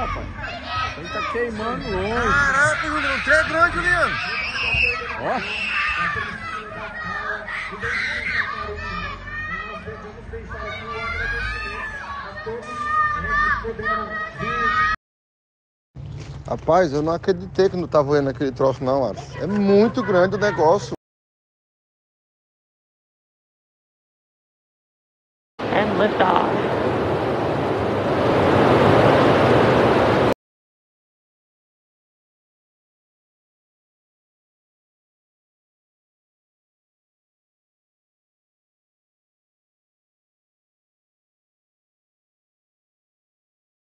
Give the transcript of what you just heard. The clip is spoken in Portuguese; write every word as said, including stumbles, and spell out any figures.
rapaz. Ele tá queimando longe. Caraca, Juliano, o trem é grande, Juliano. Ó. Rapaz, eu não acreditei que não tava vendo aquele troço não, Alisson. É muito grande o negócio. And lift off.